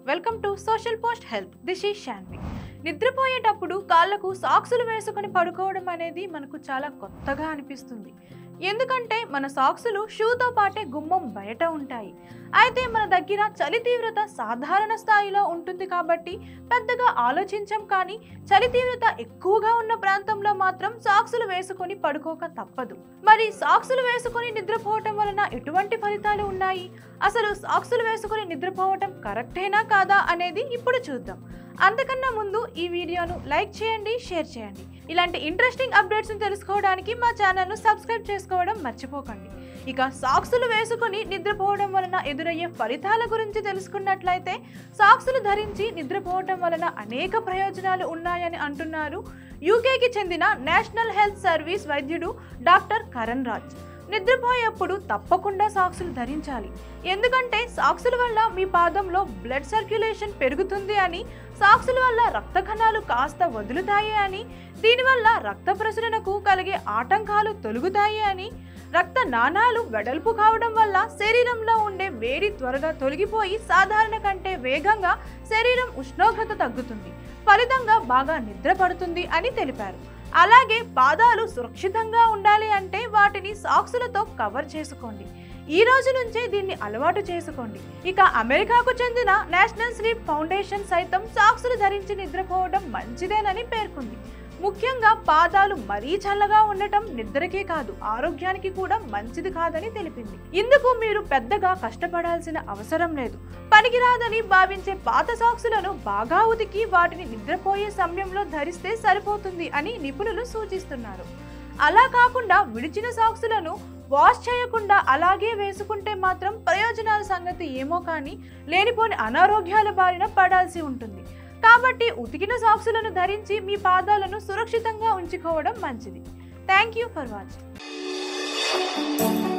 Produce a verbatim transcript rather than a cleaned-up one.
Welcome to social post health. This is Shanvi. నిద్రపోయేటప్పుడు కాళ్ళకు సాక్సులు వేసుకొని పడుకోవడం అనేది మనకు చాలా కొత్తగా అనిపిస్తుంది. ఎందుకంటే మన సాక్సులు షూతో పాటే గుమ్మం బయట ఉంటాయి. అయితే మన దగ్గర చలి తీవ్రత సాధారణ స్థాయిలో ఉంటుంది కాబట్టి పెద్దగా ఆలోచించం. కానీ చలి తీవ్రత ఎక్కువగా ఉన్న ప్రాంతంలో మాత్రం సాక్సులు వేసుకొని పడుకోక తప్పదు. మరి సాక్సులు వేసుకొని నిద్రపోవటం వలన ఎటువంటి ఫలితాలు ఉన్నాయి? అసలు సాక్సులు వేసుకొని నిద్రపోవటం కరెక్టేనా కాదా అనేది ఇప్పుడు చూద్దాం. అంతకన్నా ముందు ఈ వీడియోను లైక్ చేయండి, షేర్ చేయండి. ఇలాంటి ఇంట్రెస్టింగ్ అప్డేట్స్ని తెలుసుకోవడానికి మా ఛానల్ను సబ్స్క్రైబ్ చేసుకోవడం మర్చిపోకండి. ఇక సాక్సులు వేసుకొని నిద్రపోవడం వలన ఎదురయ్యే ఫలితాల గురించి తెలుసుకున్నట్లయితే, సాక్సులు ధరించి నిద్రపోవడం వలన అనేక ప్రయోజనాలు ఉన్నాయని అంటున్నారు యూకేకి చెందిన నేషనల్ హెల్త్ సర్వీస్ వైద్యుడు డాక్టర్ కరణ్ రాజ్. నిద్రపోయేప్పుడు తప్పకుండా సాక్సులు ధరించాలి. ఎందుకంటే సాక్సుల వల్ల మీ పాదంలో బ్లడ్ సర్క్యులేషన్ పెరుగుతుంది అని, సాక్సుల వల్ల రక్త కణాలు కాస్త వదులుతాయి అని, దీనివల్ల రక్త ప్రసరణకు కలిగే ఆటంకాలు తొలగుతాయి అని, రక్త నాళాలు వెడల్పు కావడం వల్ల శరీరంలో ఉండే వేడి త్వరగా తొలగిపోయి సాధారణ కంటే వేగంగా శరీరం ఉష్ణోగ్రత తగ్గుతుంది, ఫలితంగా బాగా నిద్ర పడుతుంది అని తెలిపారు. అలాగే పాదాలు సురక్షితంగా ఉండాలి అంటే వాటిని సాక్సులతో కవర్ చేసుకోండి. ఈ రోజు నుంచే దీన్ని అలవాటు చేసుకోండి. ఇక అమెరికాకు చెందిన నేషనల్ స్లీప్ ఫౌండేషన్ సైతం సాక్సులు ధరించి నిద్రపోవడం మంచిదేనని పేర్కొంది. ముఖ్యంగా పాదాలు మరీ చల్లగా ఉండటం నిద్రకే కాదు, ఆరోగ్యానికి కూడా మంచిది కాదని తెలిపింది. ఇందుకు మీరు పెద్దగా కష్టపడాల్సిన అవసరం లేదు. పనికిరాదని భావించే పాత సాక్సులను బాగా ఉతికి వాటిని నిద్రపోయే సమయంలో ధరిస్తే సరిపోతుంది అని నిపుణులు సూచిస్తున్నారు. అలా కాకుండా విడిచిన సాక్సులను వాష్ చేయకుండా అలాగే వేసుకుంటే మాత్రం ప్రయోజనాల సంగతి ఏమో కానీ లేనిపోని అనారోగ్యాల బారిన పడాల్సి ఉంటుంది. కాబట్టి ఉతికిన సాక్సులను ధరించి మీ పాదాలను సురక్షితంగా ఉంచుకోవడం మంచిది. Thank you for watching.